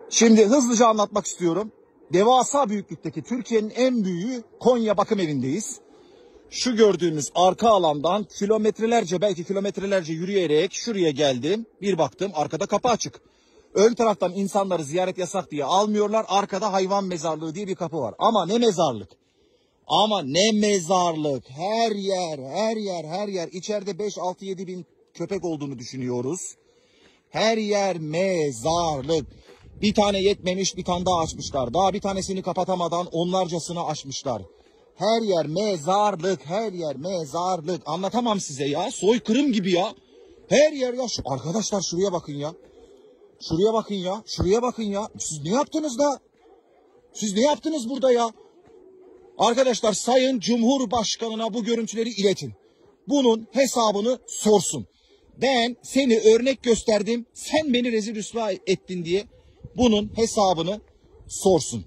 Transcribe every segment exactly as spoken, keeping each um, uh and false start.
Şimdi hızlıca anlatmak istiyorum. Devasa büyüklükteki Türkiye'nin en büyüğü Konya Bakımevi'ndeyiz. Şu gördüğünüz arka alandan kilometrelerce, belki kilometrelerce yürüyerek şuraya geldim. Bir baktım, arkada kapı açık. Ön taraftan insanları ziyaret yasak diye almıyorlar. Arkada hayvan mezarlığı diye bir kapı var. Ama ne mezarlık? Ama ne mezarlık? Her yer, her yer, her yer. İçeride beş altı yedi bin köpek olduğunu düşünüyoruz. Her yer mezarlık. Bir tane yetmemiş, bir tane daha açmışlar. Daha bir tanesini kapatamadan onlarcasını açmışlar. Her yer mezarlık, her yer mezarlık. Anlatamam size ya. Soykırım gibi ya. Her yer ya. Şu, arkadaşlar şuraya bakın ya. Şuraya bakın ya. Şuraya bakın ya. Siz ne yaptınız da? Siz ne yaptınız burada ya? Arkadaşlar, Sayın Cumhurbaşkanı'na bu görüntüleri iletin. Bunun hesabını sorsun. Ben seni örnek gösterdim, sen beni rezil rüsva ettin diye bunun hesabını sorsun.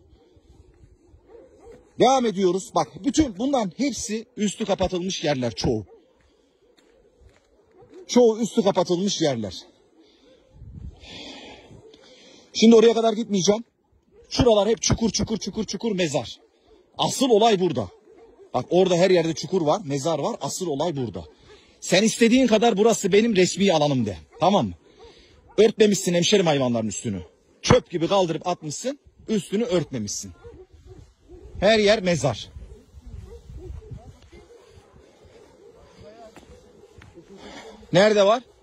Devam ediyoruz. Bak, bütün bunların hepsi üstü kapatılmış yerler, çoğu. Çoğu üstü kapatılmış yerler. Şimdi oraya kadar gitmeyeceğim. Şuralar hep çukur çukur çukur çukur mezar. Asıl olay burada. Bak, orada her yerde çukur var, mezar var. Asıl olay burada. Sen istediğin kadar burası benim resmi alanım de. Tamam mı? Örtmemişsin hemşerim hayvanların üstünü. Çöp gibi kaldırıp atmışsın. Üstünü örtmemişsin. Her yer mezar. Nerede var?